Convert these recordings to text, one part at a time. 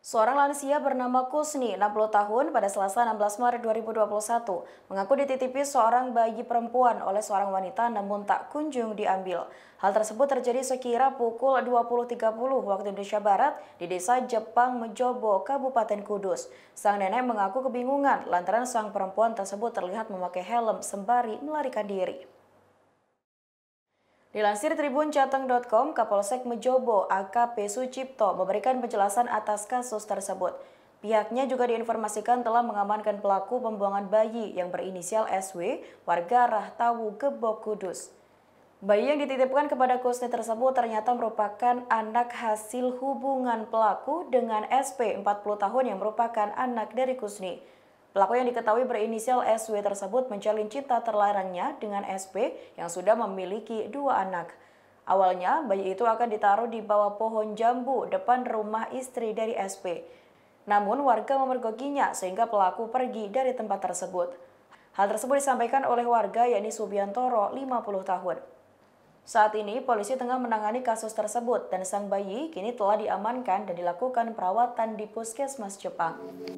Seorang lansia bernama Kusni, 60 tahun, pada Selasa 16 Maret 2021 mengaku dititipi seorang bayi perempuan oleh seorang wanita namun tak kunjung diambil. Hal tersebut terjadi sekira pukul 20.30 waktu Indonesia Barat di Desa Jepang Mejobo, Kabupaten Kudus. Sang nenek mengaku kebingungan lantaran sang perempuan tersebut terlihat memakai helm sembari melarikan diri. Dilansir tribunjateng.com, Kapolsek Mejobo AKP Sucipto memberikan penjelasan atas kasus tersebut. Pihaknya juga diinformasikan telah mengamankan pelaku pembuangan bayi yang berinisial SW, warga Rahtawu, Gebok, Kudus. Bayi yang dititipkan kepada Kusni tersebut ternyata merupakan anak hasil hubungan pelaku dengan SP 40 tahun yang merupakan anak dari Kusni. Pelaku yang diketahui berinisial SW tersebut menjalin cinta terlarangnya dengan SP yang sudah memiliki 2 anak. Awalnya, bayi itu akan ditaruh di bawah pohon jambu depan rumah istri dari SP. Namun, warga memergokinya sehingga pelaku pergi dari tempat tersebut. Hal tersebut disampaikan oleh warga yakni Subiantoro, 50 tahun. Saat ini, polisi tengah menangani kasus tersebut dan sang bayi kini telah diamankan dan dilakukan perawatan di Puskesmas Jepang.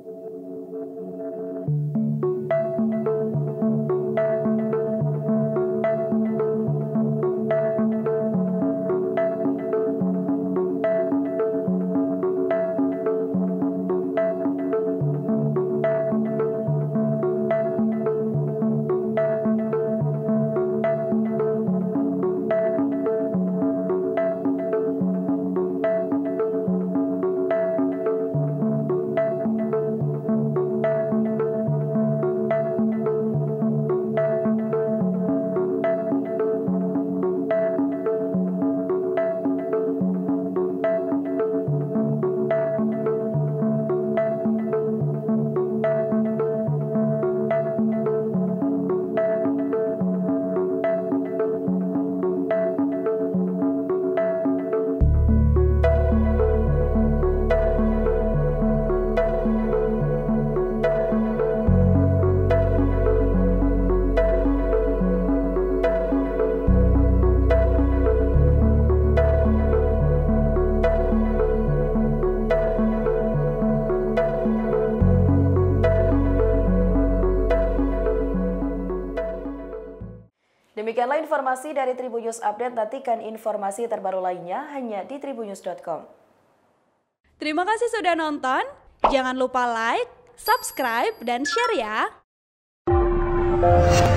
Demikianlah informasi dari Tribun News Update. Nantikan informasi terbaru lainnya hanya di tribunnews.com. Terima kasih sudah nonton. Jangan lupa like, subscribe, dan share ya.